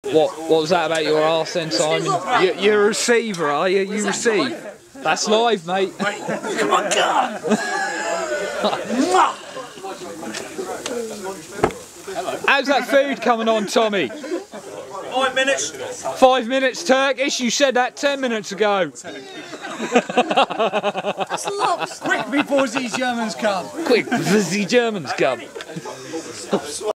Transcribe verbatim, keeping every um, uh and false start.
What What was that about your arse then, Simon? You, you're a receiver, are you? You receive. That's live, mate. Come on, God! How's that food coming on, Tommy? Five minutes. Five minutes Turkish? You said that ten minutes ago. That's lots. Quick before these Germans come. Quick, before the Germans come.